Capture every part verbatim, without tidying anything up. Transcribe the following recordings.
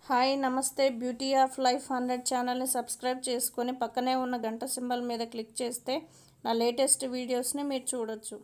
Hi నమస్తే beauty of life hundred ఛానల్ని subscribe చేసుకొని పక్కనే ఉన్న గంట సింబల్ మీద క్లిక్ చేస్తే నా లేటెస్ట్ వీడియోస్ని మీరు చూడొచ్చు.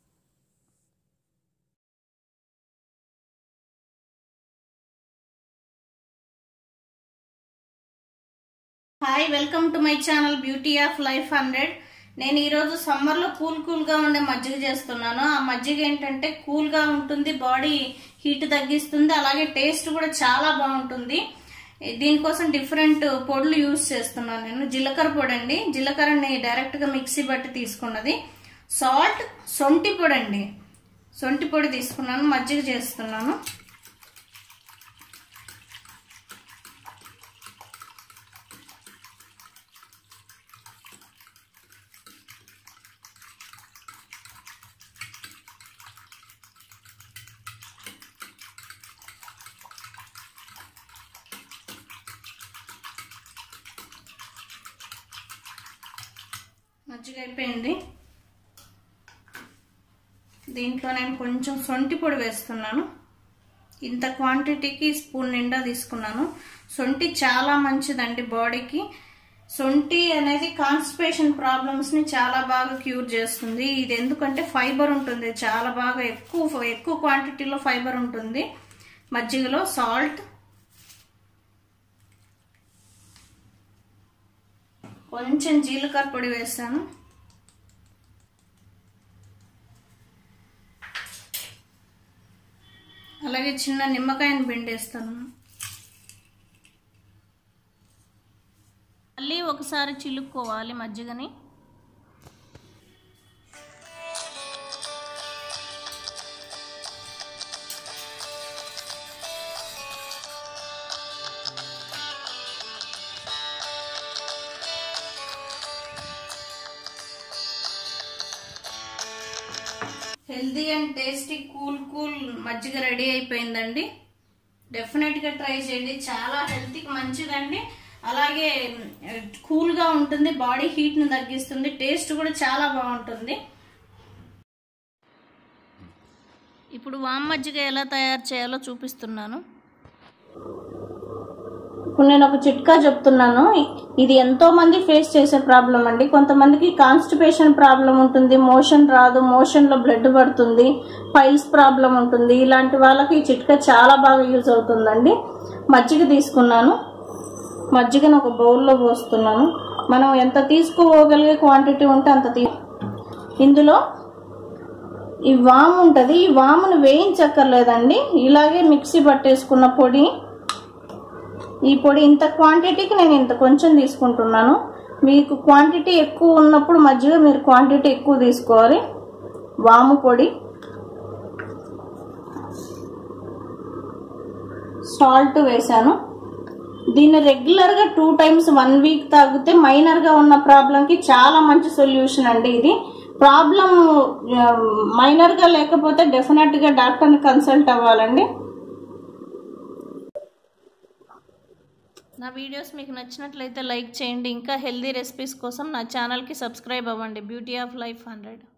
Hi welcome to my channel beauty of life hundred. నేను ఈరోజు సమ్మర్లో కూల్ కూల్గా ఉండే మజ్జిగ చేస్తున్నాను. ఆ మజ్జిగ ఏంటంటే కూల్గా ఉంటుంది, బాడీ హీట్ తగ్గిస్తుంది, అలాగే టేస్ట్ కూడా చాలా బాగుంటుంది. దీనికోసం డిఫరెంట్ పొడులు యూజ్ చేస్తున్నాను. నేను జీలకర్ర పొడి అండి, జీలకర్రని డైరెక్ట్గా మిక్సీ బట్టి తీసుకున్నది. సాల్ట్, సొంటి పొడి అండి, సొంటి పొడి తీసుకున్నాను, మజ్జిగ చేస్తున్నాను. మజ్జిగ అయిపోయింది. దీంట్లో నేను కొంచెం సొంటి పొడి వేస్తున్నాను. ఇంత క్వాంటిటీకి స్పూన్ నిండా తీసుకున్నాను. సొంటి చాలా మంచిదండి బాడీకి. సొంటి అనేది కాన్స్టిపేషన్ ప్రాబ్లమ్స్ని చాలా బాగా క్యూర్ చేస్తుంది. ఇది ఎందుకంటే ఫైబర్ ఉంటుంది, చాలా బాగా ఎక్కువ ఎక్కువ క్వాంటిటీలో ఫైబర్ ఉంటుంది మజ్జిగలో. సాల్ట్, కొంచెం జీలకర్ర పొడి వేసాను. అలాగే చిన్న నిమ్మకాయని పిండేస్తాను. మళ్ళీ ఒకసారి చిలుక్కోవాలి మజ్జిగని. Healthy and tasty cool cool మజ్జిగ రెడీ అయిపోయిందండి. డెఫినెట్గా ట్రై చేయండి, చాలా హెల్త్కి మంచిదండి. అలాగే కూల్గా ఉంటుంది, బాడీ హీట్ని తగ్గిస్తుంది, టేస్ట్ కూడా చాలా బాగుంటుంది. ఇప్పుడు వామ్ మజ్జిగ ఎలా తయారు చేయాలో చూపిస్తున్నాను. ఇప్పుడు నేను ఒక చిట్కా చెప్తున్నాను. ఇది ఎంతో మంది ఫేస్ చేసే ప్రాబ్లం అండి. కొంతమందికి కాన్స్టిపేషన్ ప్రాబ్లం ఉంటుంది, మోషన్ రాదు, మోషన్లో బ్లడ్ పడుతుంది, పైల్స్ ప్రాబ్లం ఉంటుంది. ఇలాంటి వాళ్ళకి ఈ చిట్కా చాలా బాగా యూజ్ అవుతుందండి. మజ్జిగ తీసుకున్నాను, మజ్జిగను ఒక బౌల్లో పోస్తున్నాను. మనం ఎంత తీసుకోగలిగే క్వాంటిటీ ఉంటే అంత తీ ఇందులో ఈ వాము ఉంటుంది. ఈ వామును వేయించక్కర్లేదండి, ఇలాగే మిక్సీ పట్టేసుకున్న పొడి. ఈ పొడి ఇంత క్వాంటిటీకి నేను ఇంత కొంచెం తీసుకుంటున్నాను. మీకు క్వాంటిటీ ఎక్కువ ఉన్నప్పుడు మజ్జిగ మీరు క్వాంటిటీ ఎక్కువ తీసుకోవాలి. వాము పొడి, సాల్ట్ వేసాను. దీన్ని రెగ్యులర్గా టూ టైమ్స్ వన్ వీక్ తాగితే మైనర్గా ఉన్న ప్రాబ్లంకి చాలా మంచి సొల్యూషన్ అండి. ఇది ప్రాబ్లం మైనర్గా లేకపోతే డెఫినెట్గా డాక్టర్ని కన్సల్ట్ అవ్వాలండి. నా వీడియోస్ మీకు నచ్చినట్లయితే లైక్ చేయండి. ఇంకా హెల్దీ రెసిపీస్ కోసం నా ఛానల్కి సబ్స్క్రైబ్ అవ్వండి. Beauty of life hundred.